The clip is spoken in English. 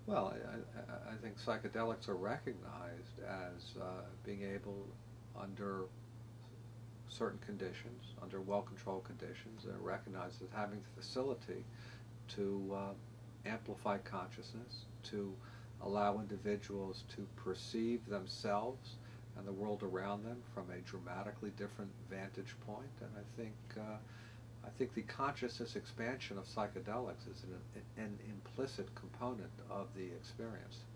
Well, I think psychedelics are recognized as being able, under certain conditions, under well-controlled conditions, they're recognized as having the facility to amplify consciousness, to allow individuals to perceive themselves and the world around them from a dramatically different vantage point. And I think the consciousness expansion of psychedelics is an implicit component of the experience.